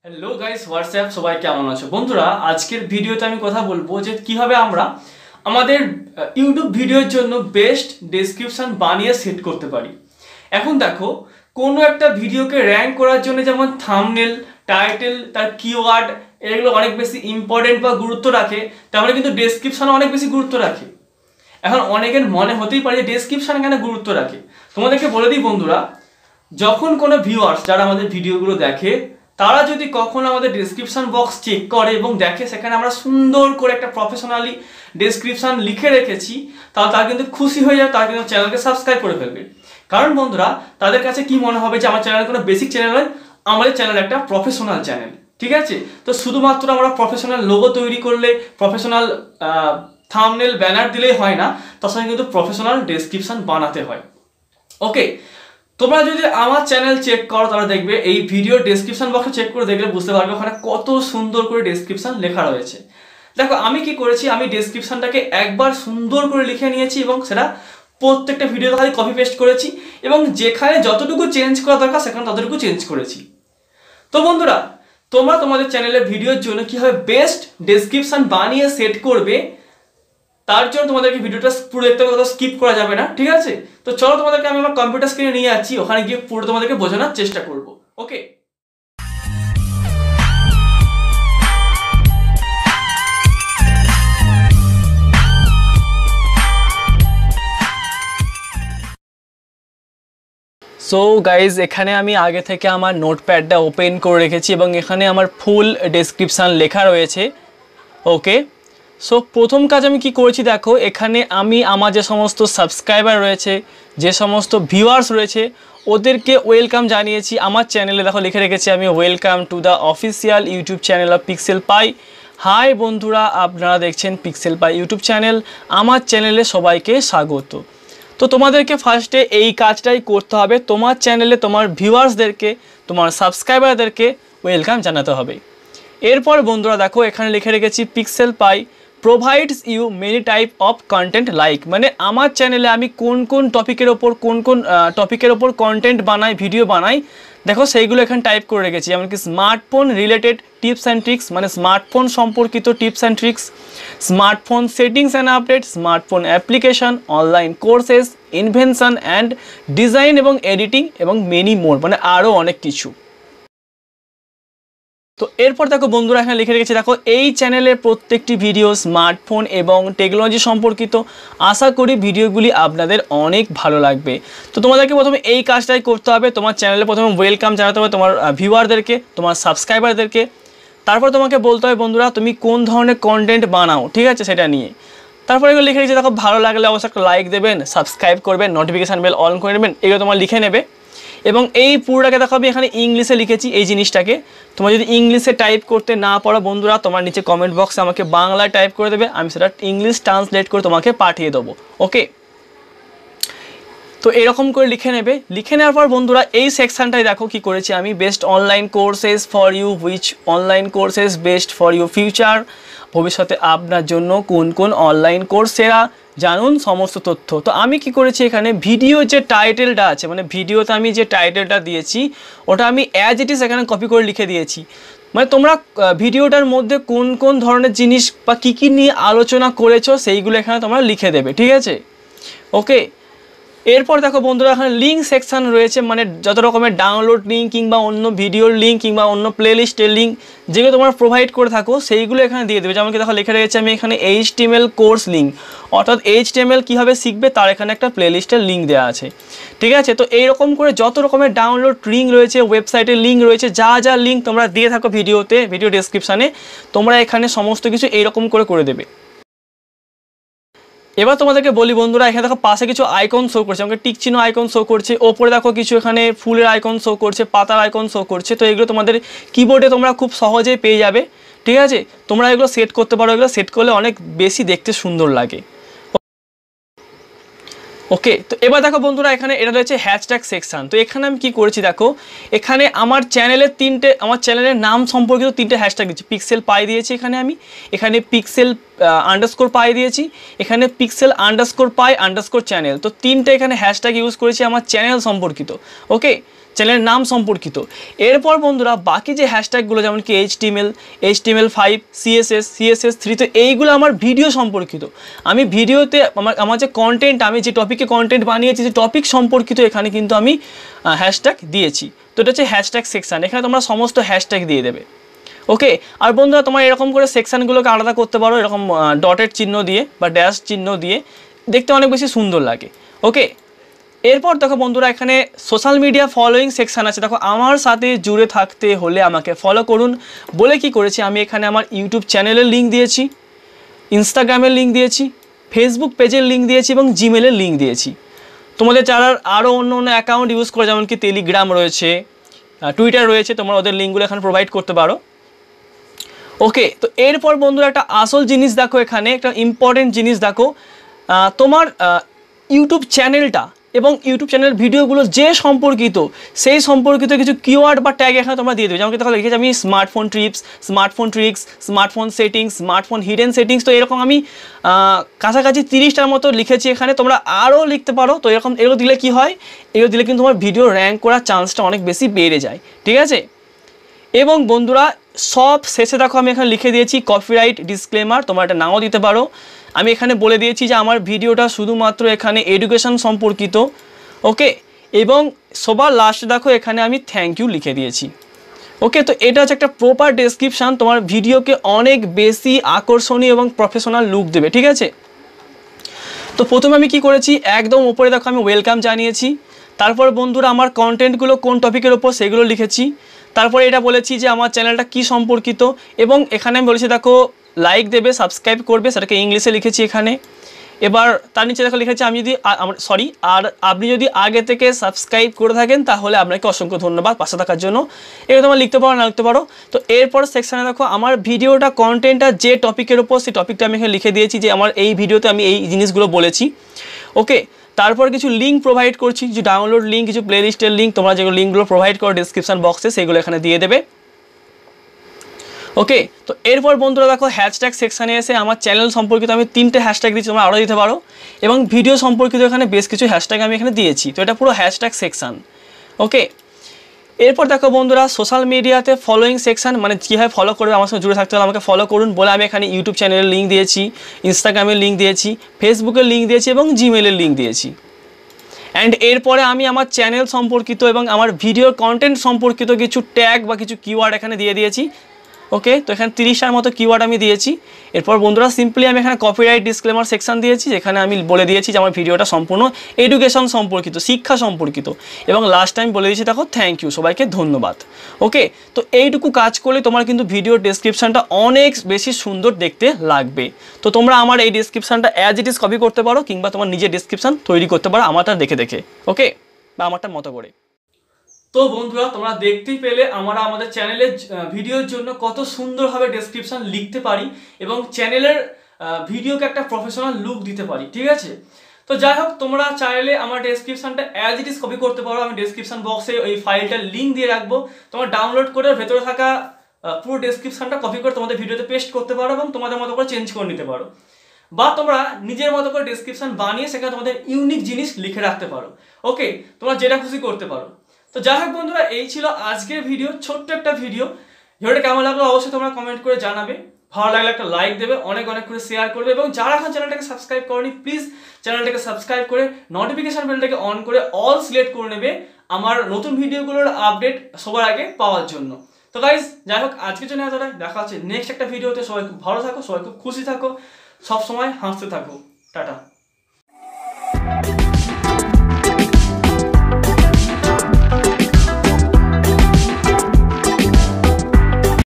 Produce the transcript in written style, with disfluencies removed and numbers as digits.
Hello guys WhatsApp সবাই কেমন আছো বন্ধুরা। আজকের ভিডিওতে আমি কথা বলবো যে কিভাবে আমরা আমাদের ইউটিউব ভিডিওর জন্য বেস্ট ডেসক্রিপশন বানিয়ে সেট করতে পারি। এখন দেখো, কোনো একটা ভিডিওকে র্যাঙ্ক করার জন্য যেমন থাম্বনেল, টাইটেল, তার কিওয়ার্ড এগুলো অনেক বেশি ইম্পর্টেন্ট বা গুরুত্ব রাখে, তেমন কিন্তু ডেসক্রিপশন অনেক বেশি গুরুত্ব রাখে। এখন অনেকের মনে হতেই পারে যে ডেসক্রিপশন কেন গুরুত্ব রাখে। তোমাদেরকে বলে দিই বন্ধুরা, যখন কোনো ভিউয়ার্স যারা আমাদের ভিডিওগুলো দেখে তারা যদি কখনো আমাদের ডেসক্রিপশন বক্স চেক করে এবং দেখে সেখানে আমরা সুন্দর করে একটা প্রফেশনালি ডেসক্রিপশন লিখে রেখেছি, তাহলে তারা কিন্তু খুশি হয়ে যাবে, তারা কিন্তু চ্যানেলকে সাবস্ক্রাইব করে ফেলবে। কারণ বন্ধুরা, তাদের কাছে কি মনে হবে যে আমার চ্যানেল কোনো বেসিক চ্যানেল নয়, আমাদের চ্যানেল একটা প্রফেশনাল চ্যানেল। ঠিক আছে, তো শুধুমাত্র আমরা প্রফেশনাল লোগো তৈরি করলে, প্রফেশনাল থাম্বনেল ব্যানার দিলেই হয় না, তার সঙ্গে কিন্তু প্রফেশনাল ডেসক্রিপশন বানাতে হয়। ওকে, তোমরা যদি আমার চ্যানেল চেক করো তাহলে দেখবে এই ভিডিও ডেসক্রিপশন বক্সে চেক করে দেখলে বুঝতে পারবে ওখানে কত সুন্দর করে ডেসক্রিপশন লেখা রয়েছে। দেখো আমি কি করেছি, আমি ডেসক্রিপশনটাকে একবার সুন্দর করে লিখে নিয়েছি এবং সেটা প্রত্যেকটা ভিডিওতে খালি কপি পেস্ট করেছি এবং যেখানে যতটুকু চেঞ্জ করা দরকার সেখানে ততটুকু চেঞ্জ করেছি। তো বন্ধুরা, তোমরা তোমাদের চ্যানেলের ভিডিওর জন্য কীভাবে বেস্ট ডেসক্রিপশন বানিয়ে সেট করবে তার জন্য তোমাদেরকে ভিডিওটা পুরো দেখতে হবে, স্কিপ করা যাবে না। ঠিক আছে, তো চলো তোমাদেরকে আমি আমার কম্পিউটার স্ক্রিনে নিয়ে যাচ্ছি, ওখানে গিয়ে পুরো তোমাদেরকে বোঝানোর চেষ্টা করব। ওকে, সো গাইজ, এখানে আমি আগে থেকে আমার নোটপ্যাডটা ওপেন করে রেখেছি এবং এখানে আমার ফুল ডেসক্রিপশান লেখা রয়েছে। ওকে, সো প্রথম কাজ আমি কি করেছি দেখো, এখানে আমি আমার যে সমস্ত সাবস্ক্রাইবার রয়েছে, যে সমস্ত ভিউয়ার্স রয়েছে, ওদেরকে ওয়েলকাম জানিয়েছি আমার চ্যানেলে। দেখো লিখে রেখেছি আমি, welcome to the official YouTube channel of Pixel Pie. Hi বন্ধুরা, আপনারা দেখছেন পিক্সেল পাই ইউটিউব চ্যানেল, আমার চ্যানেলে সবাইকে স্বাগত। তো তোমাদেরকে ফার্স্টে এই কাজটাই করতে হবে, তোমার চ্যানেলে তোমার ভিউয়ার্সদেরকে, তোমার সাবস্ক্রাইবারদেরকে ওয়েলকাম জানাতে হবে। এরপর বন্ধুরা দেখো এখানে লিখে রেখেছি Pixel Pie provides you many type of content like, মানে আমার চ্যানেলে আমি কোন কোন টপিকের ওপর কন্টেন্ট বানাই, ভিডিও বানাই, দেখো সেইগুলো এখানে টাইপ করে রেখেছি। যেমন কি smartphone related tips and tricks, মানে স্মার্টফোন সম্পর্কিত tips and tricks, smartphone settings and update, smartphone application, online courses, invention and design এবং এডিটিং এবং মেনি মোর, মানে আরও অনেক কিছু। তো এরপর দেখো বন্ধুরা এখানে লিখে রেখেছি, দেখো এই চ্যানেলের প্রত্যেকটি ভিডিও স্মার্টফোন এবং টেকনোলজি সম্পর্কিত। আশা করি ভিডিওগুলি আপনাদের অনেক ভালো লাগবে। তো তোমাদেরকে প্রথমে এই কাজটাই করতে হবে, তোমার চ্যানেলে প্রথমে ওয়েলকাম জানাতে হবে তোমার ভিউয়ারদেরকে, তোমার সাবস্ক্রাইবারদেরকে। তারপর তোমাকে বলতে হবে বন্ধুরা তুমি কোন ধরনের কন্টেন্ট বানাও, ঠিক আছে, সেটা নিয়ে। তারপরে এগুলো লিখে রেখেছি, দেখো ভালো লাগলে অবশ্যই একটা লাইক দেবেন, সাবস্ক্রাইব করবেন, নোটিফিকেশান বেল অন করে নেবেন, এগুলো তোমার লিখে নেবে। এবং এই পুরোটাকে দেখো আমি এখানে ইংলিশে লিখেছি এই জিনিসটাকে। তোমরা যদি ইংলিশে টাইপ করতে না পারো বন্ধুরা, তোমার নিচে কমেন্ট বক্সে আমাকে বাংলায় টাইপ করে দেবে, আমি সেটা ইংলিশ ট্রান্সলেট করে তোমাকে পাঠিয়ে দেবো। ওকে, তো এরকম করে লিখে নেবে। লিখে নেওয়ার পর বন্ধুরা এই সেকশানটাই দেখো কি করেছি আমি, best online courses for you, which online courses best for you future, ভবিষ্যতে আপনার জন্য কোন কোন অনলাইন কোর্স সেরা, জানুন সমস্ত তথ্য। তো আমি কি করেছি এখানে ভিডিও যে টাইটেলটা আছে, মানে ভিডিওতে আমি যে টাইটেলটা দিয়েছি ওটা আমি অ্যাজ ইট ইজ এখানে কপি করে লিখে দিয়েছি। মানে তোমরা ভিডিওটার মধ্যে কোন কোন ধরনের জিনিস বা কী কী নিয়ে আলোচনা করেছো সেইগুলো এখানে তোমরা লিখে দেবে, ঠিক আছে। ওকে, এরপর দেখো বন্ধুরা এখানে লিঙ্ক সেকশান রয়েছে, মানে যত রকমের ডাউনলোড লিঙ্ক কিংবা অন্য ভিডিওর লিঙ্ক কিংবা অন্য প্লেলিস্টের লিঙ্ক যেগুলো তোমরা প্রোভাইড করে থাকো সেইগুলো এখানে দিয়ে দেবে। যেমন কি দেখো লিখে রেখেছি আমি এখানে HTML কোর্স লিঙ্ক, অর্থাৎ HTML কীভাবে শিখবে তার এখানে একটা প্লেলিস্টের লিঙ্ক দেওয়া আছে, ঠিক আছে। তো এইরকম করে যত রকমের ডাউনলোড লিঙ্ক রয়েছে, ওয়েবসাইটের লিঙ্ক রয়েছে, যা যা লিঙ্ক তোমরা দিয়ে থাকো ভিডিওতে, ভিডিও ডেসক্রিপশানে, তোমরা এখানে সমস্ত কিছু এইরকম করে দেবে। এবার তোমাদেরকে বলি বন্ধুরা, এখানে দেখো পাশে কিছু আইকন শো করছে, আমাকে টিক চিহ্ন আইকন শো করছে, ওপরে দেখো কিছু এখানে ফুলের আইকন শো করছে, পাতার আইকন শো করছে। তো এগুলো তোমাদের কিবোর্ডে তোমরা খুব সহজেই পেয়ে যাবে, ঠিক আছে। তোমরা এগুলো সেট করতে পারো, এগুলো সেট করলে অনেক বেশি দেখতে সুন্দর লাগে। ওকে, তো এবার দেখো বন্ধুরা এখানে এটা রয়েছে হ্যাশট্যাগ সেকশান। তো এখানে আমি কি করেছি দেখো, এখানে আমার চ্যানেলের নাম সম্পর্কিত 3টে হ্যাশট্যাগ দিচ্ছি। পিক্সেল পাই দিয়েছি এখানে পিক্সেল আন্ডারস্কোর পাই দিয়েছি, এখানে Pixel underscore Pie underscore channel. তো 3টে এখানে হ্যাশট্যাগ ইউজ করেছি আমার চ্যানেল সম্পর্কিত। ওকে, চ্যানেলের নাম সম্পর্কিত। এরপর বন্ধুরা বাকি যে হ্যাশট্যাগুলো যেমন কি HTML5, CSS3, তো এইগুলো আমার ভিডিও সম্পর্কিত। আমি ভিডিওতে আমার যে কন্টেন্ট, আমি যে টপিকে কন্টেন্ট বানিয়েছি, যে টপিক সম্পর্কিত এখানে কিন্তু আমি হ্যাশট্যাগ দিয়েছি। তো এটা হচ্ছে হ্যাশট্যাগ সেকশান, এখানে তোমরা সমস্ত হ্যাশট্যাগ দিয়ে দেবে। ওকে, আর বন্ধুরা তোমরা এরকম করে সেকশানগুলোকে আলাদা করতে পারো, এরকম ডটের চিহ্ন দিয়ে বা ড্যাশ চিহ্ন দিয়ে, দেখতে অনেক বেশি সুন্দর লাগে। ওকে, এরপর দেখো বন্ধুরা এখানে সোশ্যাল মিডিয়া ফলোয়িং সেকশান আছে। দেখো আমার সাথে জুড়ে থাকতে হলে আমাকে ফলো করুন বলে কি করেছি, আমি এখানে আমার ইউটিউব চ্যানেলের লিঙ্ক দিয়েছি, ইনস্টাগ্রামের লিঙ্ক দিয়েছি, ফেসবুক পেজের লিঙ্ক দিয়েছি এবং জিমেলের লিঙ্ক দিয়েছি। তোমাদের যারা আরও অন্য অন্য অ্যাকাউন্ট ইউজ করে, যেমন কি টেলিগ্রাম রয়েছে, টুইটার রয়েছে, তোমরা ওদের লিঙ্কগুলো এখানে প্রোভাইড করতে পারো। ওকে, তো এরপর বন্ধুরা একটা আসল জিনিস দেখো, এখানে একটা ইম্পর্টেন্ট জিনিস দেখো, তোমার ইউটিউব চ্যানেলটা এবং ইউটিউব চ্যানেলের ভিডিওগুলো যে সম্পর্কিত, সেই সম্পর্কিত কিছু কিওয়ার্ড বা ট্যাগ এখানে তোমরা দিয়ে দেবে। যেমন দেখো লিখেছি আমি smartphone tips, smartphone tricks, smartphone settings, smartphone hidden settings. তো এরকম আমি কাছাকাছি 30টার মতো লিখেছি এখানে, তোমরা আরও লিখতে পারো। তো এরকম এগুলো দিলে কি হয়, এগুলো দিলে কিন্তু তোমার ভিডিও র্যাঙ্ক করার চান্সটা অনেক বেশি বেড়ে যায়, ঠিক আছে। এবং বন্ধুরা সব শেষে দেখো আমি এখানে লিখে দিয়েছি কপিরাইট ডিসক্লেমার, তোমরা এটা নাও দিতে পারো। আমি এখানে বলে দিয়েছি যে আমার ভিডিওটা শুধুমাত্র এখানে এডুকেশন সম্পর্কিত। ওকে, এবং সবার লাস্টে দেখো এখানে আমি থ্যাংক ইউ লিখে দিয়েছি। ওকে, তো এটা হচ্ছে একটা প্রপার ডেসক্রিপশান, তোমার ভিডিওকে অনেক বেশি আকর্ষণীয় এবং প্রফেশনাল লুক দেবে, ঠিক আছে। তো প্রথমে আমি কি করেছি, একদম উপরে দেখো আমি ওয়েলকাম জানিয়েছি। তারপর বন্ধুরা আমার কন্টেন্টগুলো কোন টপিকের ওপর সেগুলো লিখেছি। তারপরে এটা বলেছি যে আমার চ্যানেলটা কি সম্পর্কিত, এবং এখানে আমি বলেছি দেখো লাইক দেবে, সাবস্ক্রাইব করবে, সেটাকে ইংলিশে লিখেছি এখানে। এবার তার নিচে দেখো লিখেছি আমি যদি আপনি যদি আগে থেকে সাবস্ক্রাইব করে থাকেন তাহলে আপনাকে অসংখ্য ধন্যবাদ পাশে থাকার জন্য। এটা তোমরা লিখতে পারো, না লিখতে পারো। তো এরপর সেকশানে দেখো আমার ভিডিওটা কন্টেন্টটা যে টপিকের ওপর, সেই টপিকটা আমি এখানে লিখে দিয়েছি যে আমার এই ভিডিওতে আমি এই জিনিসগুলো বলেছি। ওকে, তারপর কিছু লিঙ্ক প্রোভাইড করছি, কিছু ডাউনলোড লিঙ্ক, কিছু প্লেলিস্টের লিঙ্ক, তোমরা যেগুলো লিঙ্কগুলো প্রোভাইড করো ডিসক্রিপশন বক্সে, সেগুলো এখানে দিয়ে দেবে। ওকে, তো এরপর বন্ধুরা দেখো হ্যাশট্যাগ সেকশানে এসে আমার চ্যানেল সম্পর্কিত আমি 3টে হ্যাশট্যাগ দিচ্ছি, তোমরা আরও দিতে পারো, এবং ভিডিও সম্পর্কিত এখানে বেশ কিছু হ্যাশট্যাগ আমি এখানে দিয়েছি। তো এটা পুরো হ্যাশট্যাগ সেকশান। ওকে, এরপর দেখো বন্ধুরা সোশ্যাল মিডিয়াতে ফলোয়িং সেকশান, মানে কীভাবে ফলো করবে, আমার সঙ্গে জুড়ে থাকতে হলে আমাকে ফলো করুন বলে আমি এখানে ইউটিউব চ্যানেলের লিঙ্ক দিয়েছি, ইনস্টাগ্রামের লিঙ্ক দিয়েছি, ফেসবুকের লিঙ্ক দিয়েছি এবং জিমেলের লিঙ্ক দিয়েছি। অ্যান্ড এরপরে আমি আমার চ্যানেল সম্পর্কিত এবং আমার ভিডিওর কন্টেন্ট সম্পর্কিত কিছু ট্যাগ বা কিছু কিওয়ার্ড এখানে দিয়ে দিয়েছি। ওকে, তো এখানে 30টার মতো কিওয়ার্ড আমি দিয়েছি। এরপর বন্ধুরা সিম্পলি আমি এখানে কপিরাইট ডিসক্লেমার সেকশন দিয়েছি, যেখানে আমি বলে দিয়েছি যে আমার ভিডিওটা সম্পূর্ণ এডুকেশন সম্পর্কিত, শিক্ষা সম্পর্কিত, এবং লাস্ট টাইম বলে দিয়েছি দেখো থ্যাংক ইউ, সবাইকে ধন্যবাদ। ওকে, তো এইটুকু কাজ করলে তোমার কিন্তু ভিডিওর ডেসক্রিপশানটা অনেক বেশি সুন্দর দেখতে লাগবে। তো তোমরা আমার এই ডেসক্রিপশানটা অ্যাজ ইট ইজ কপি করতে পারো, কিংবা তোমার নিজের ডেসক্রিপশান তৈরি করতে পারো আমারটা দেখে দেখে। ওকে, বা আমারটা মতো করে। তো বন্ধুরা তোমরা দেখতেই পেলে আমরা আমাদের চ্যানেলের ভিডিওর জন্য কত সুন্দরভাবে ডেসক্রিপশন লিখতে পারি এবং চ্যানেলের ভিডিওকে একটা প্রফেশনাল লুক দিতে পারি, ঠিক আছে। তো যাই হোক, তোমরা চাইলে আমার ডেসক্রিপশনটা অ্যাজ ইট ইজ কপি করতে পারো। আমি ডেসক্রিপশন বক্সে ওই ফাইলটার লিঙ্ক দিয়ে রাখবো, তোমরা ডাউনলোড করে ভেতরে থাকা পুরো ডেসক্রিপশনটা কপি করে তোমাদের ভিডিওতে পেস্ট করতে পারো এবং তোমাদের মতো করে চেঞ্জ করে নিতে পারো, বা তোমরা নিজের মতো করে ডেসক্রিপশন বানিয়ে সেখানে তোমাদের ইউনিক জিনিস লিখে রাখতে পারো। ওকে, তোমরা যেটা খুশি করতে পারো। তো যাই হোক বন্ধুরা, এই ছিল আজকের ভিডিও, ছোট্ট একটা ভিডিও। ভিডিওটা কেমন লাগলো অবশ্যই তোমরা কমেন্ট করে জানাবে, ভালো লাগলে একটা লাইক দেবে, অনেক অনেক করে শেয়ার করবে, এবং যারা এখন চ্যানেলটাকে সাবস্ক্রাইব করনি প্লিজ চ্যানেলটাকে সাবস্ক্রাইব করে নোটিফিকেশন বেলটাকে অন করে অল সিলেক্ট করে নেবে আমার নতুন ভিডিওগুলোর আপডেট সবার আগে পাওয়ার জন্য। তো গাইজ যাই হোক, আজকের জন্য এতটাই, দেখা হচ্ছে নেক্সট একটা ভিডিওতে। সবাই খুব ভালো থাকো, সবাই খুব খুশি থাকো, সবসময় হাসতে থাকো, টাটা।